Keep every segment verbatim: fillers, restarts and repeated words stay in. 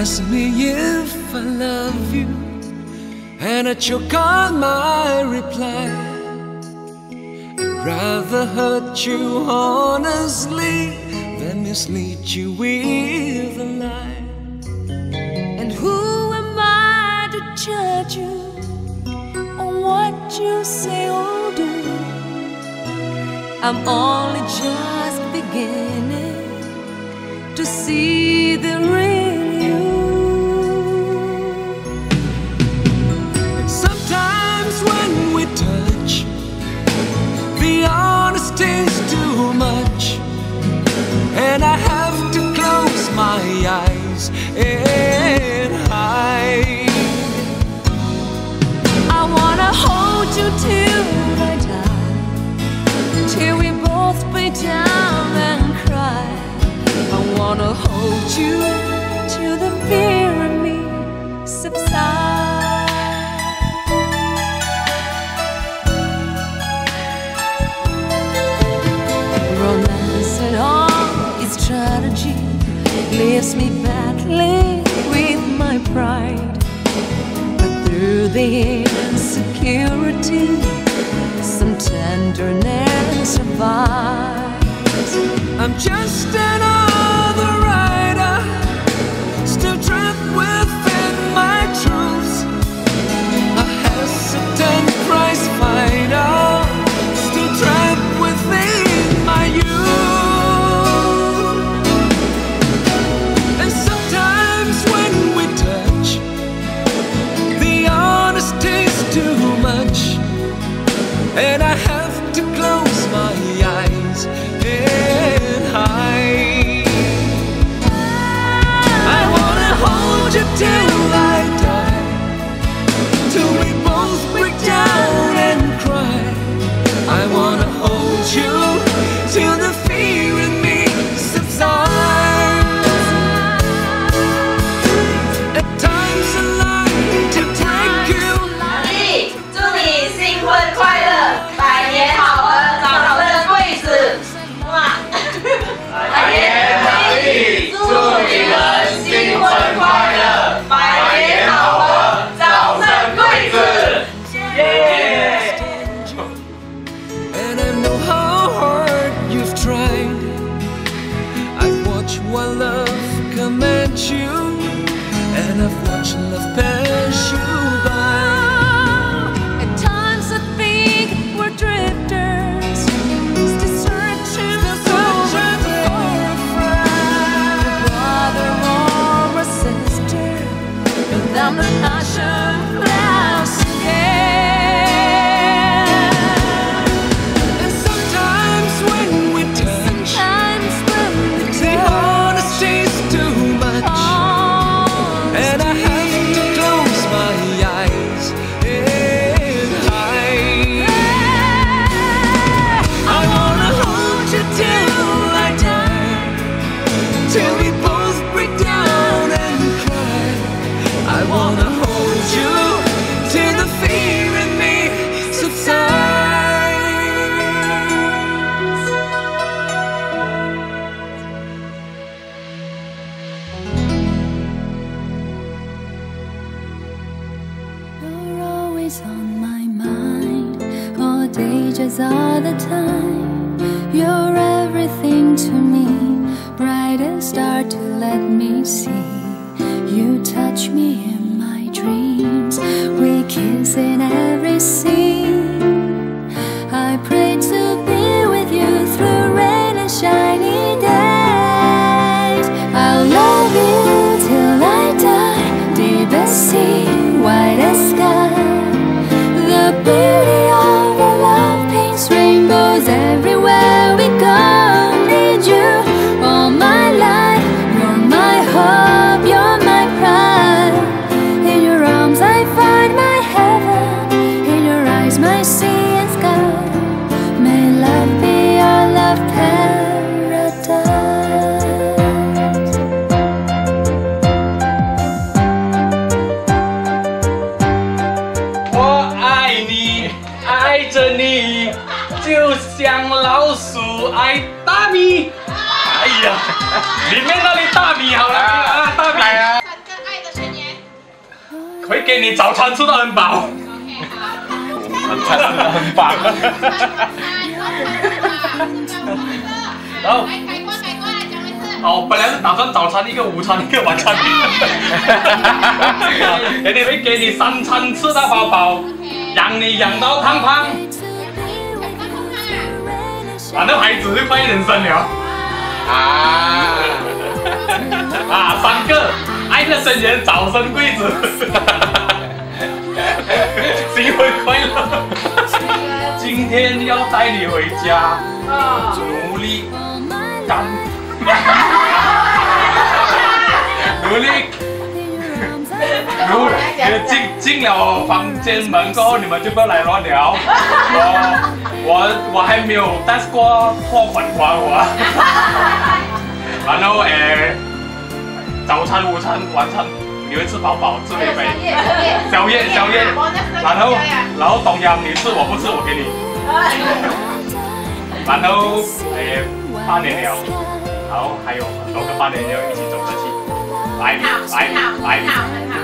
ask me if I love you, and I choke on my reply. I'd rather hurt you honestly than mislead you with a lie. And who am I to judge you on what you say or do? I'm only just beginning to see the real you. Sometimes when we touch, the honesty's too much, and I have to close my eyes and hide. I wanna hold you till I die, till we both break down and cry. I wanna hold you till the fear in me subsides. Romance and all its strategy leaves me battling with my pride, but through the insecurity, some tenderness survives. I'm just another rider, still trapped within my truths. A hesitant prize fighter, still trapped within my youth. And sometimes when we touch, the honesty's too much, and I have to close my eyes and hide. I wanna hold you till I die, till we both break down and cry. I wanna hold you till the fear in me subsides. At times I like to break you. 祝你新婚快乐，百年好合，早生贵子。哇！百年好意，祝你们新婚快乐，百年好合，早生贵子。耶！ And I know how hard you've tried. I've watched while love commands you, and I've watched love pass you by. At times I think we're drifters, still searching for a friend, a brother or a sister, and then the passion clouds again. And sometimes when we touch, Sometimes when we the touch, honesty's too much, and I have to close my eyes and hide. I wanna hold you till I die, till we both break down and cry. I wanna hold you till the fear in me subsides. you're always on my mind, all day, just all the time. You're everything to me, brightest star to let me see. You touch me in my dreams, we kiss in every scene. I pray to be with you through rain and shiny days. I'll love you till I die, deepest sea, widest sky. The beauty of our love paints rainbows everywhere we go. Need you all my life, you're my hope, you're my pride. In your arms I find my heaven, in your eyes my sea and sky. May love be our love paradise. 我爱你，爱着你，就像老鼠爱大米。哎呀，里面那里大米好了啊，大米。 会给你早餐吃到很饱。 晚餐吃的很饱。 然后，哦，本来是打算早餐一个，午餐一个，晚餐一个。人家会给你三餐吃到饱饱，养你养到胖胖。反正孩子就快一人生了。 啊啊，三个爱的宣言，早生贵子。新婚快乐！今天要带你回家，努力干，努力努进进了房间门过后，你们就不要来乱聊。我我我还没有带过拖款还我。然后诶，早餐、午餐、晚餐。你会吃饱饱，吃肥肥，宵夜宵夜，然后然后冬阴你吃我不吃我给你，然后诶半年了，然后还有很多个半年要一起走下去，来来来。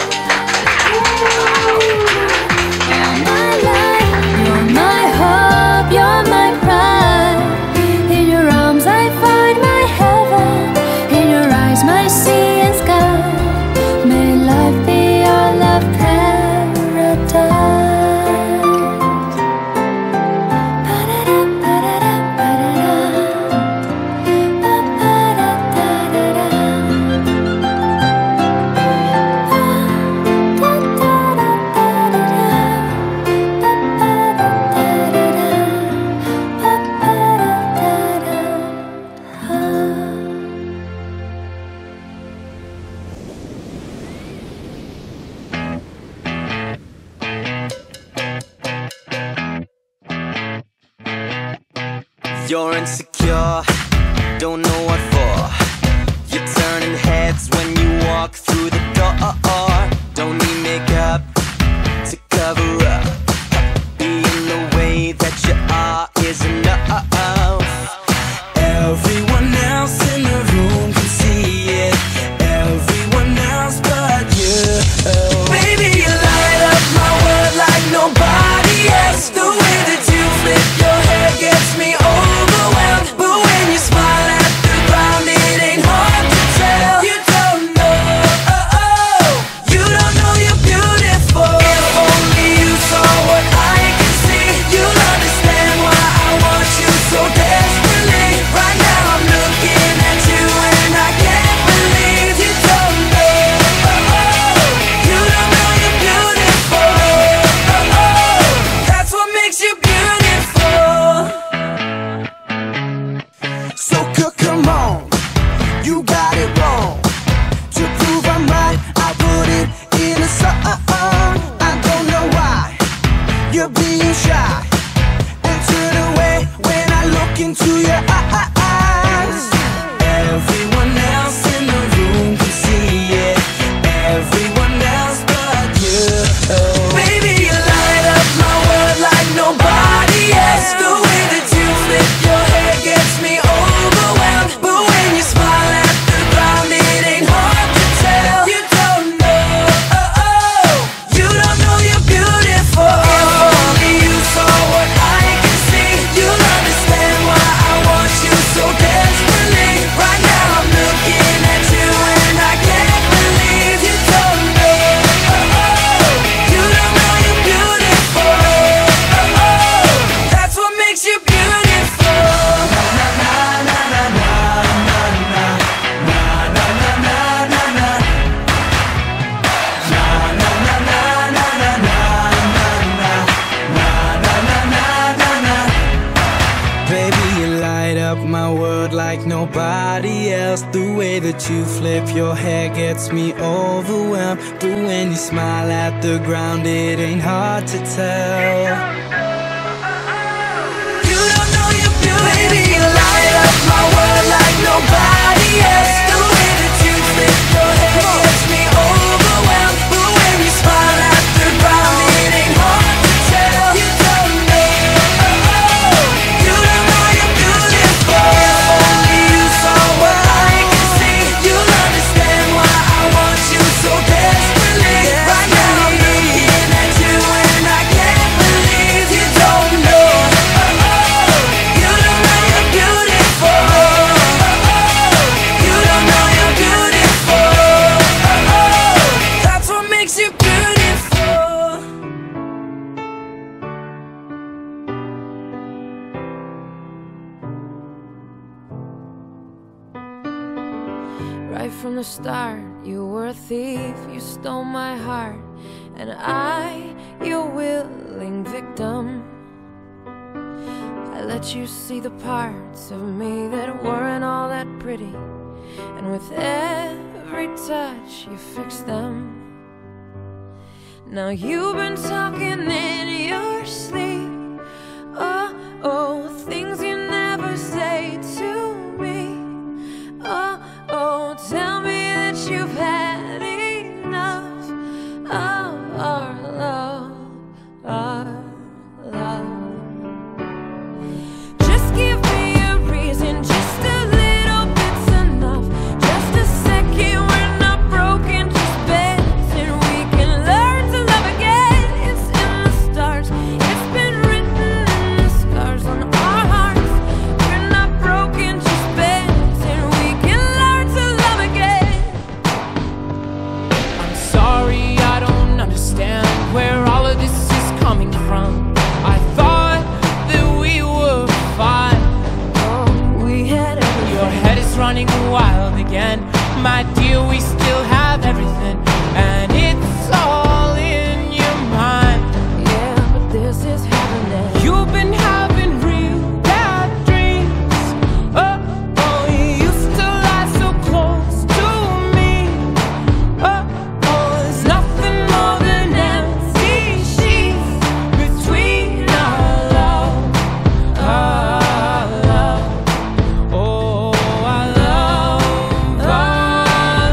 You're insecure, don't know what for. You're turning heads when you walk through the door. Don't need makeup to cover up. Being the way that you are is enough. Everyone else in the room can see it. Everyone else but you. Baby, you light up my world like nobody else. The way that you flip your hair gets me overwhelmed. But when you smile at the ground, it ain't hard to tell. You don't know, oh, oh, you don't know you're beautiful. If only you saw what I can see, you'll understand why I want you so desperately. Right now I'm looking at you and I can't believe you don't know, oh, oh, you don't know you're beautiful, oh, oh, that's what makes you beautiful. So c- come on, you got it wrong. To prove I'm right, I put it in a song. I don't know why you're being shy and turn away when I look into your eyes. Everyone else in the room can see it. Everyone else but you. Baby, you light up my world like nobody else. The way that you flip your hair gets me overwhelmed. But when you smile at the ground, it ain't hard to tell. You don't know, oh, oh, you don't know you're beautiful. If only you saw what I can see, you'll understand why I want you so desperately. Right now I'm looking at you and I can't believe you don't know, oh, oh, you don't know you're beautiful, oh, oh, that's what makes you beautiful. Baby, you light up my world like nobody else. The way that you flip your hair gets me overwhelmed. But when you smile at the ground, it ain't hard to tell. You don't know you're beautiful. Baby, you light up my world like nobody else. The way that you flip your hair gets me overwhelmed. But when you smile at the ground, it ain't hard to tell. You don't know, oh, oh, you don't know you're beautiful. If only you saw what I can see, you'll understand why I want you so desperately. Right now I'm the start. You were a thief, you stole my heart, and I, your willing victim. I let you see the parts of me that weren't all that pretty, and with every touch you fixed them. Now you've been talking in your sleep. Oh, oh, things you never say to me. Oh, oh, tell me that you've had enough of our love, our love. Just give me a reason, just a little bit's enough. Just a second, we're not broken, just bends, and we can learn to love again. It's in the stars, it's been written in the scars on our hearts. We're not broken, just bends, and we can learn to love again. I'm sorry, I don't understand where all of this is coming from. I thought that we were fine. Oh, we had everything. Your head is running wild again. My dear, we still have everything, and it's all in your mind. Yeah, but this is happening. You've been having real bad dreams. Oh, oh, you used to lie so close to me. Oh, oh, there's nothing more than empty sheets between our love, our love. Oh, our love, our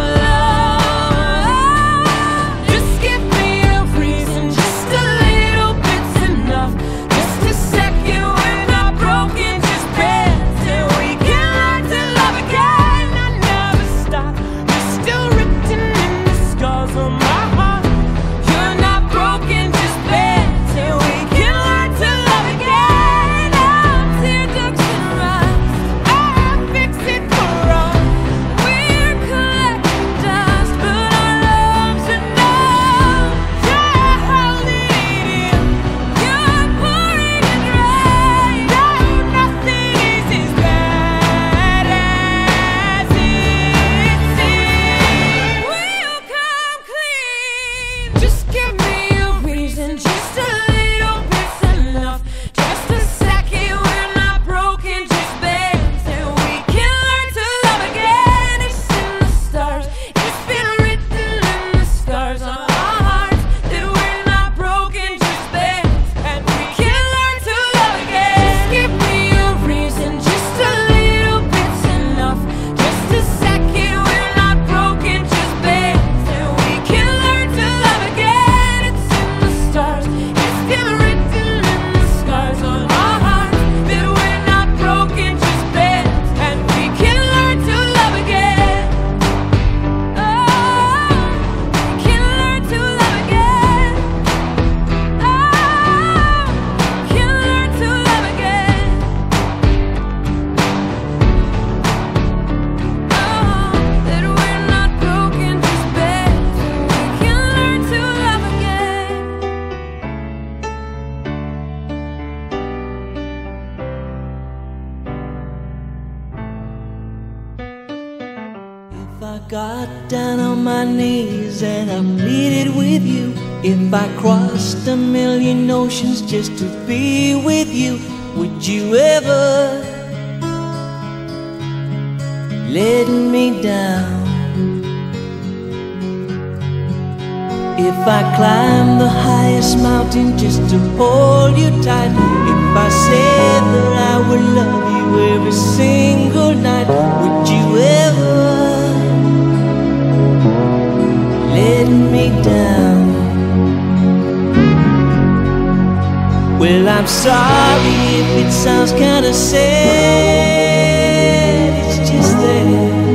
love. Just give me a reason, just a little bit's enough. Just a second, we're not broken, just bends, and we can learn to love again. I never stop, you're still written in the scars on my heart. You're not broken, just bends, and we can learn to love again. Our tear ducts in rise, I'll fix it for us. We're collecting dust, but our love's enough. You're holding it in, you're pouring it right. No, nothing is as bad as it seems. We'll come clean. Just give me a reason, just a little bit's enough. Just a second, we're not broken, just bends, and we can learn to love again. It's in the stars, it's been written in the scars on our hearts that we're not broken, just bends, and we can learn to love again. Just give me a reason, just a little bit's enough. Just a second, we're not broken, just bends, and we can learn to love again. It's in the stars, it's been written in the scars on our hearts that we're not broken, just bends, and we can learn to love again. Oh, we can learn to love again. Oh, we can learn to love again. Oh, that we're not broken, just bends, and we can learn to love again. If I got down on my knees and I pleaded with you, if I crossed a million oceans just to be with you, would you ever let me down? If I climb the highest mountain just to hold you tight, if I said that I would love you every single night, would you ever let me down? Well, I'm sorry if it sounds kinda sad, it's just that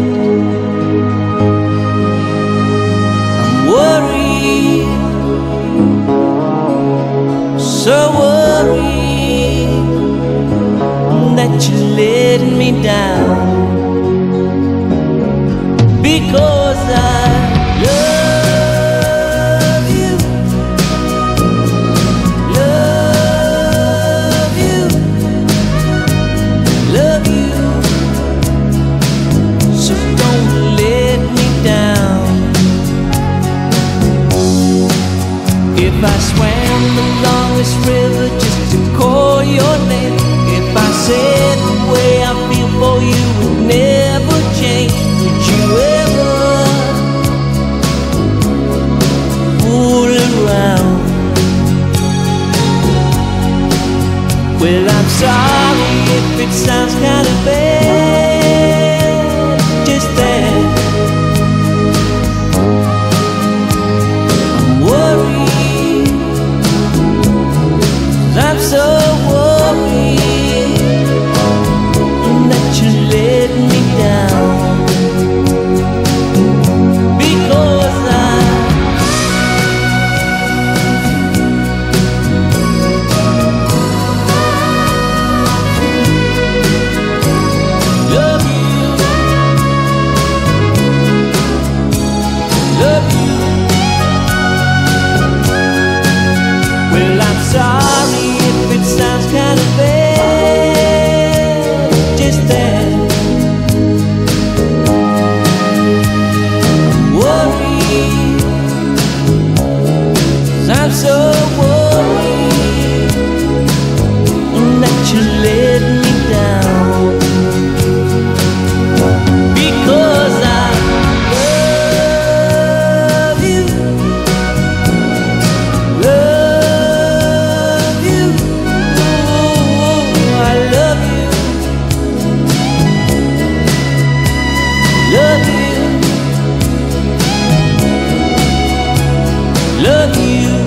I'm worried, so worried that you're letting me down, because I love you, love you, love you. So don't let me down. swam the longest river just to call your name. If I said the way I feel for you would never change, would you ever fool around? Well, I'm sorry if it sounds kind of bad, just that I'm worried, I'm so worried that you let me down, because I love you, love you. Well, I'm sorry if it sounds kind of bad, just that I'm worried, I'm so worried that you let me down, because I love you, love you, oh, I love you, love you, love you.